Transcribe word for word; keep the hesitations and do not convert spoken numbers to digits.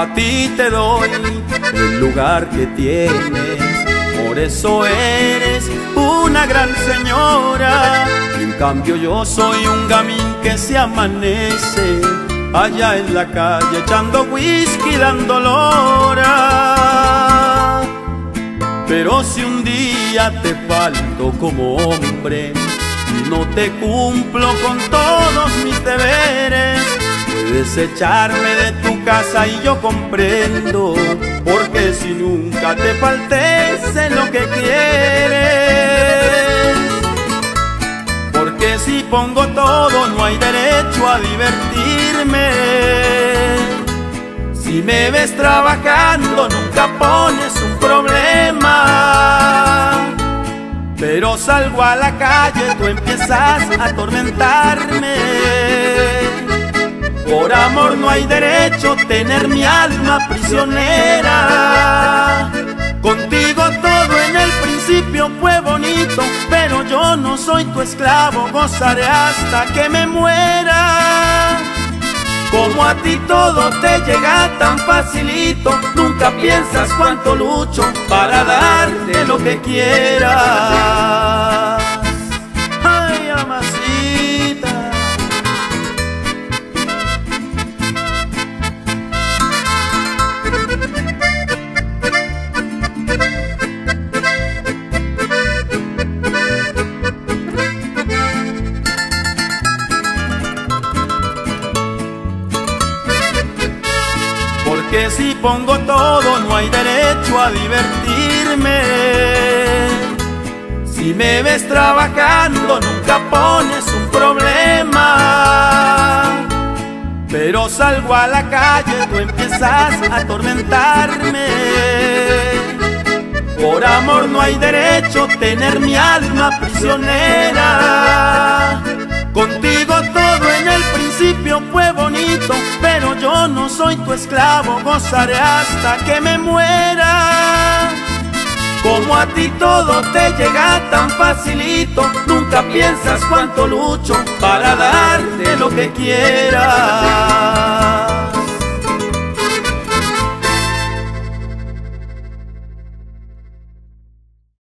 a ti te doy el lugar que tienes. Por eso eres una gran señora. En cambio yo soy un gamín que se amanece allá en la calle echando whisky, dando lora. Pero si un día te falto como hombre y no te cumplo con todos mis deberes, puedes echarme de tu casa y yo comprendo, porque si nunca te falté sé lo que quieres. Porque si pongo todo no hay derecho a divertirme. Si me ves trabajando nunca pones un problema, pero salgo a la calle tú empiezas a atormentarme. Por amor no hay derecho tener mi alma prisionera. Contigo todo en el principio fue bonito, pero yo no soy tu esclavo, gozaré hasta que me muera. Como a ti todo te llega tan facilito, nunca piensas cuánto lucho para darte lo que quieras. Ay, mamacita. Porque si pongo todo no hay derecho a divertirme. Si me ves trabajando nunca pones un problema, pero salgo a la calle tú empiezas a atormentarme. Por amor no hay derecho tener mi alma prisionera. Contigo todo en el principio fue bonito, pero yo no soy tu esclavo, gozaré hasta que me muera. Como a ti todo te llega tan facilito, nunca piensas cuánto lucho para darte lo que quieras.